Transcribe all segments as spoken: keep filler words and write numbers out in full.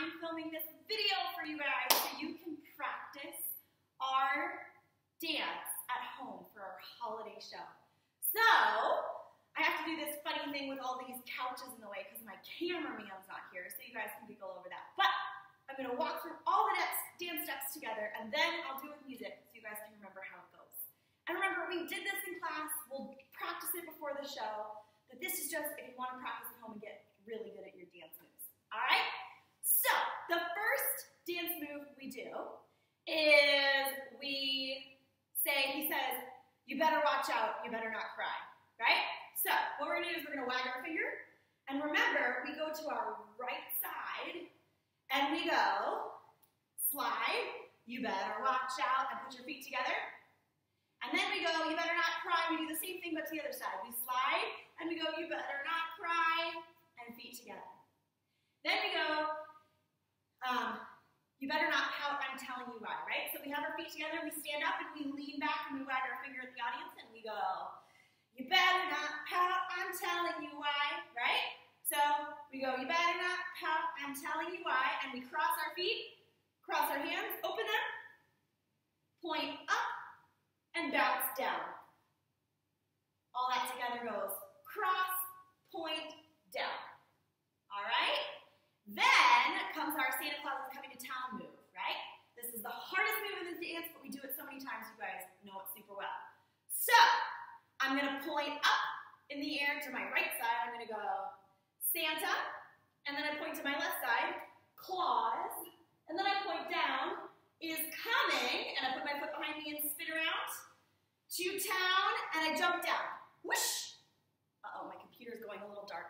I'm filming this video for you guys so you can practice our dance at home for our holiday show. So, I have to do this funny thing with all these couches in the way because my cameraman's not here, so you guys can giggle over that. But I'm going to walk through all the dance steps together, and then I'll do it with music so you guys can remember how it goes. And remember, we did this in class. We'll practice it before the show. But this is just if you want to practice at home and get really good at your dance moves. All right? So, the first dance move we do is we say, he says, you better watch out, you better not cry. Right? So, what we're going to do is we're going to wag our finger. And remember, we go to our right side, and we go, slide, you better watch out, and put your feet together. And then we go, you better not cry. We do the same thing, but to the other side. We slide, and we go, you better not cry, and feet together. Then we go, um, you better not pout, I'm telling you why, right? So we have our feet together, we stand up, and we lean back, and we wag our finger at the audience, and we go, you better not pout, I'm telling you why, right? So we go, you better not pout, I'm telling you why, and we cross our feet, cross our hands, open them, point up, and bounce down. All that together goes cross, point, down. All right? Then comes our Santa Claus is coming to town move, right? This is the hardest move in this dance, but we do it so many times you guys know it super well. So, I'm going to point up in the air to my right side. I'm going to go Santa, and then I point to my left side, Claus, and then I point down, is coming, and I put my foot behind me and spin around to town, and I jump down. Whoosh! Uh-oh, my computer's going a little dark.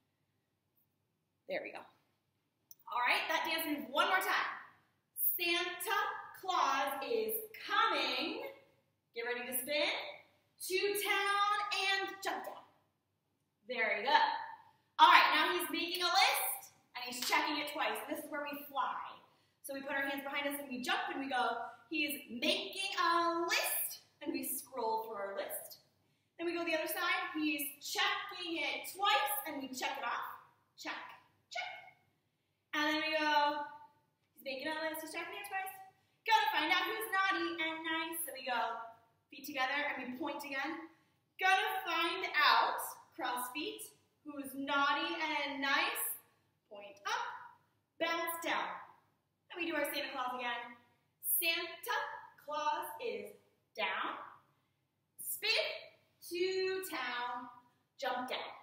There we go. All right, that dance move one more time. Santa Claus is coming. Get ready to spin. To town and jump down. Very good. All right, now he's making a list, and he's checking it twice. This is where we fly. So we put our hands behind us and we jump and we go, he's making a list, and we scroll through our list. Then we go the other side, he's checking it twice, and we check it off. Check, check. And then we go, he's making a list, he's checking it twice. Gotta find out who's naughty and nice. So we go, feet together, and we point again. Gotta find out, cross feet, who's naughty and nice. Point up, bounce down. And we do our Santa Claus again. Santa Claus is down. Spin to town, jump down.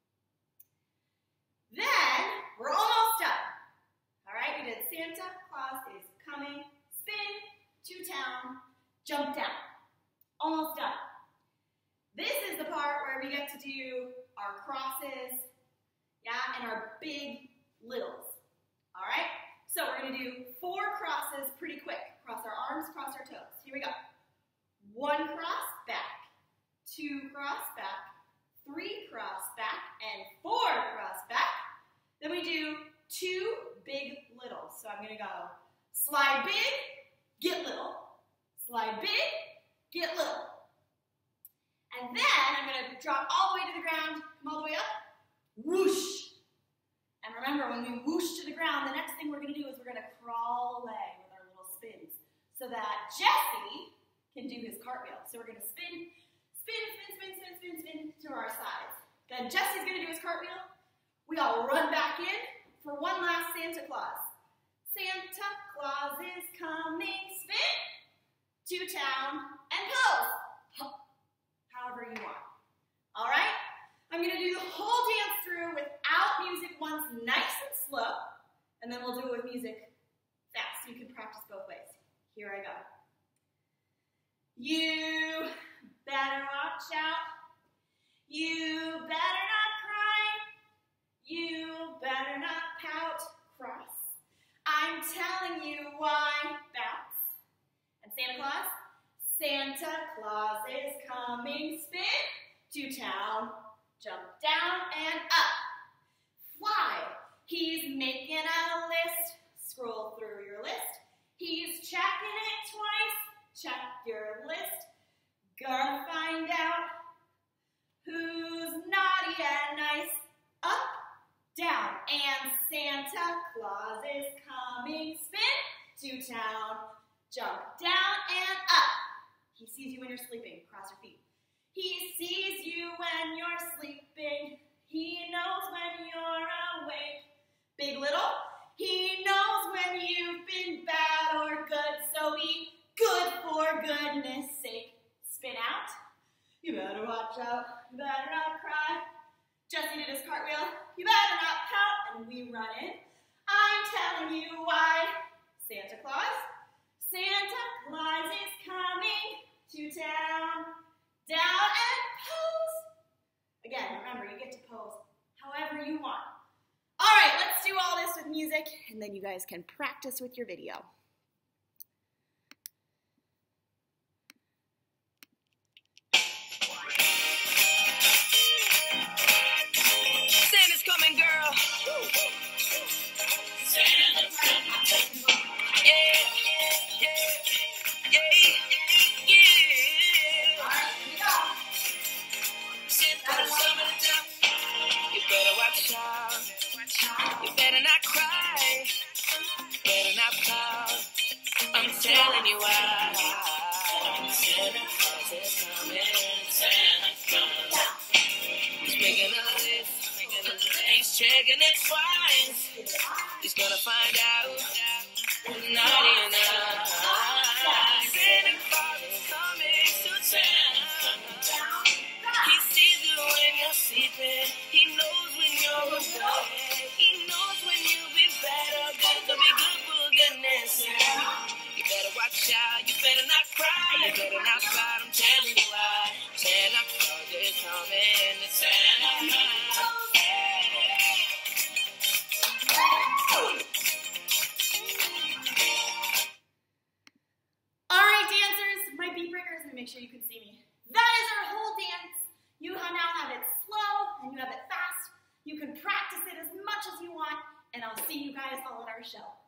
Then, we're almost done. All right, we did Santa Claus is coming, spin to town, jump down. Almost done. This is the part where we get to do our crosses, yeah, and our big littles. All right? So we're going to do four crosses pretty quick. Cross our arms, cross our toes. Here we go. One cross back, two cross back, three cross back, and four cross back. Then we do two big littles. So I'm going to go slide big, get little, slide big, get little. And then I'm going to drop all the way to the ground, come all the way up, whoosh. And remember, when we whoosh to the ground, the next thing we're going to do is we're going to crawl away with our little spins so that Jesse can do his cartwheel. So we're going to spin, spin, spin, spin, spin, spin, spin to our sides. Then Jesse's going to do his cartwheel. We all run back in for one last Santa Claus. Santa Claus is coming, spin to town and pose. However you want. All right? I'm going to do the whole dance through without music once, nice and slow, and then we'll do it with music fast so you can practice both ways. Here I go. You better watch out. You better not cry. You better not pout, cross. I'm telling you why, bounce. And Santa Claus? Santa Claus is coming, spin to town, jump down and up, fly. He's making a list, scroll through your list. He's checking it twice, check your list. Gonna find out who's naughty and nice, up, down, and Santa Claus is coming. to town. Jump down and up. He sees you when you're sleeping. Cross your feet. He sees you when you're sleeping. He knows when you're awake. Big little. He knows when you've been bad or good. So be good for goodness sake. Spin out. You better watch out. You better not cry. Jesse did his cartwheel. You better not pout. And we run in. I'm telling you why. Santa Claus. Santa Claus is coming to town. Down and pose. Again, remember, you get to pose however you want. All right, let's do all this with music, and then you guys can practice with your video. Santa's coming, girl. Santa's coming. Yeah, yeah, yeah, yeah. All right, here we go. Santa's coming to town. You better watch out. You better not cry. Better not pout. I'm telling you why. Santa Claus is coming. Santa's coming. He's making a list. Making a list. He's checking it twice. He's gonna find out who's naughty enough. Santa Claus is coming to town. He sees you when you're sleeping. He knows when you're awake. He knows when you've been bad or good. So be good for goodness sake. You better watch out. You better not cry. You better not cry. I'm telling you why. Santa Claus is coming to town. All right, dancers, my beat breakers, let me make sure you can see me. That is our whole dance. You now have it slow and you have it fast. You can practice it as much as you want, and I'll see you guys all at our show.